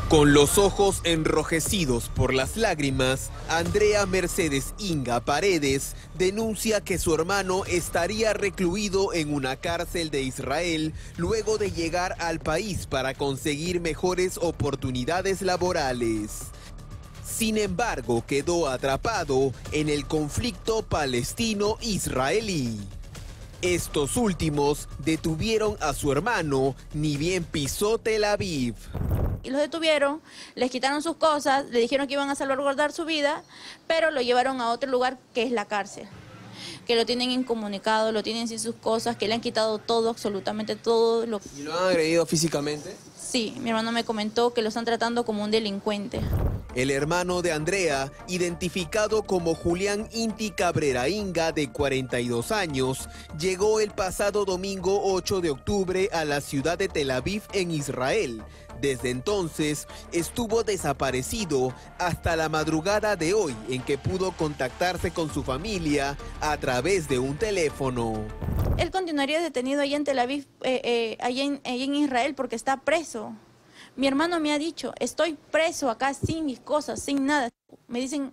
Con los ojos enrojecidos por las lágrimas, Andrea Mercedes Inga Paredes denuncia que su hermano estaría recluido en una cárcel de Israel luego de llegar al país para conseguir mejores oportunidades laborales. Sin embargo, quedó atrapado en el conflicto palestino-israelí. Estos últimos detuvieron a su hermano ni bien pisó Tel Aviv. Y los detuvieron, les quitaron sus cosas, le dijeron que iban a salvaguardar su vida, pero lo llevaron a otro lugar que es la cárcel, que lo tienen incomunicado, lo tienen sin sus cosas, que le han quitado todo, absolutamente todo. ¿Y lo han agredido físicamente? Sí, mi hermano me comentó que lo están tratando como un delincuente. El hermano de Andrea, identificado como Julián Inti Cabrera Inga, de 42 años, llegó el pasado domingo 8 de octubre a la ciudad de Tel Aviv, en Israel. Desde entonces estuvo desaparecido hasta la madrugada de hoy, en que pudo contactarse con su familia a través de un teléfono. Él continuaría detenido allá en Tel Aviv, allá en Israel, porque está preso. Mi hermano me ha dicho, estoy preso acá sin mis cosas, sin nada. Me dicen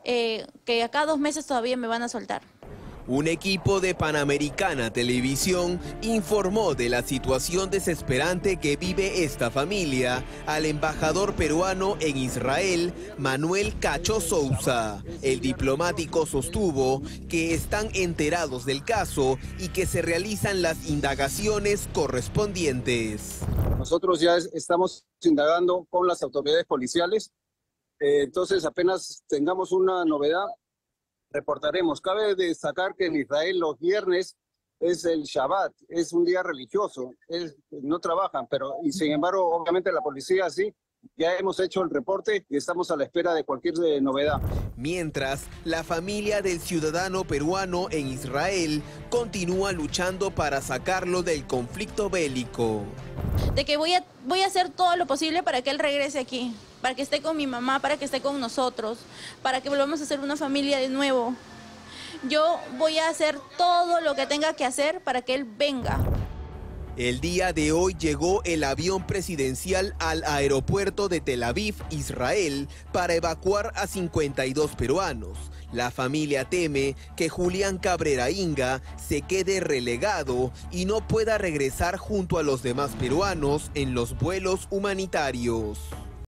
que acá 2 meses todavía me van a soltar. Un equipo de Panamericana Televisión informó de la situación desesperante que vive esta familia al embajador peruano en Israel, Manuel Cacho Sousa. El diplomático sostuvo que están enterados del caso y que se realizan las indagaciones correspondientes. Nosotros ya estamos indagando con las autoridades policiales, entonces apenas tengamos una novedad, reportaremos. Cabe destacar que en Israel los viernes es el Shabbat, es un día religioso, no trabajan, pero y sin embargo, obviamente la policía sí, ya hemos hecho el reporte y estamos a la espera de cualquier novedad. Mientras, la familia del ciudadano peruano en Israel continúa luchando para sacarlo del conflicto bélico. De que voy a hacer todo lo posible para que él regrese aquí, para que esté con mi mamá, para que esté con nosotros, para que volvamos a ser una familia de nuevo. Yo voy a hacer todo lo que tenga que hacer para que él venga. El día de hoy llegó el avión presidencial al aeropuerto de Tel Aviv, Israel, para evacuar a 52 peruanos. La familia teme que Julián Cabrera Inga se quede relegado y no pueda regresar junto a los demás peruanos en los vuelos humanitarios.